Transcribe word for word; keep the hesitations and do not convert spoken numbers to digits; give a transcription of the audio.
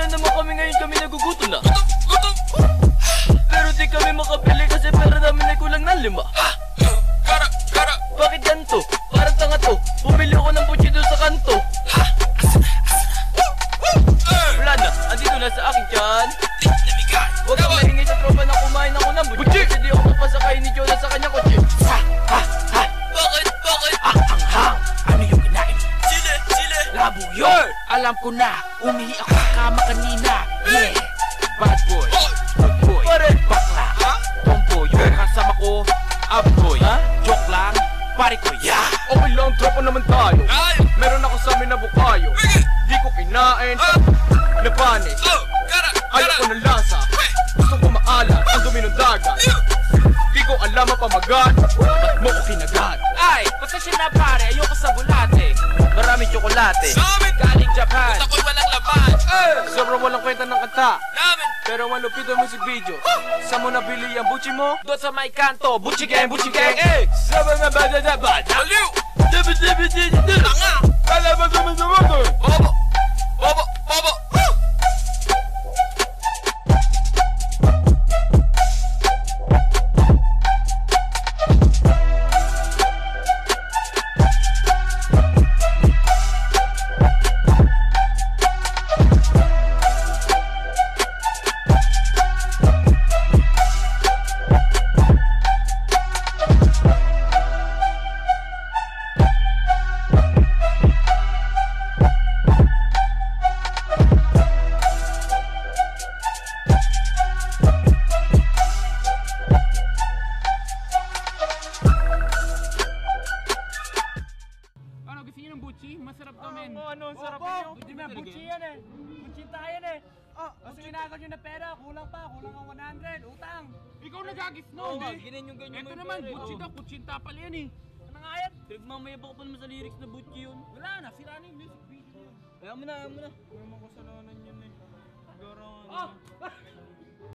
naman kami ngayon kami nagugutom na. Gutom! Gutom! Pero di kami makabili kasi pera namin ay kulang na lima. Kara! Kara! Bakit ganito? Parang tanga to. Bumili ako ng Buchi doon sa kanto. Wala na, andito na sa akin dyan. Huwag kang maingay sa tropa na kumain ako ng Buchi. Kasi di ako mapasakay ni Jonah sa kanyang kotse. Ha! Ha! Ha! Bakit? Bakit? Ah, ang hang! Ano yung kinain mo? Sile! Sile! Labo yun! Alam ko na, umihi ako sa kama kanina. Yeah! Bad boy, good boy, Pare! bakla, Ha? tomboy, yung kasama ko, abboy. Ha? Joke lang, pare ko, yeah! Okay lang, tropa naman tayo. Ay! Meron ako sa amin na bukayo. Di ko kinain, Ah! napanis. Oh! Kara! Ayaw ko ng lasa. Gusto ko maalat, ang dumi ng dagat. Di ko alam ang pamagat. Ba't mo ko kinagat? Ay, pasensya na pare, ayoko sa bulate. Maraming tsokolate, Sa amin! galing Japan. Ako'y walang laman! Eh! Sobrang walang kwenta ng kanta. Namin! Pero malupit ang music video. Saan mo nabili ang Buchi mo? Doon sa may kanto, Buchi gang, Buchi gang, eh! Sabi nga ba na dapat? Aliw! Dabi dabi dabi dabi. Tanga! Alam mo naman sa mga. Bobo! Bobo! Bobo! Woo! Ano, gusto niyo ng Buchi? Masarap to, men. Oo, ano, sarap Opo, niyo. Hindi na, Buchi yan eh. Buchi tayo yan eh. Ah, kasi ginagawa niyo na pera, kulang pa, kulang ang one hundred, utang. Ikaw nagagis no, Oo, hindi. ganyan yung ganyan Ito mo yung naman, pera, Buchi oh. daw, Buchinta pala yan eh. Ano nga yan? Pinagmamayabang ko pa naman sa lyrics na Buchi yun. Wala na, sira na yung music video. Ayaw mo na, ayaw mo na. May mga kasalanan yan eh. Siguro, Ah!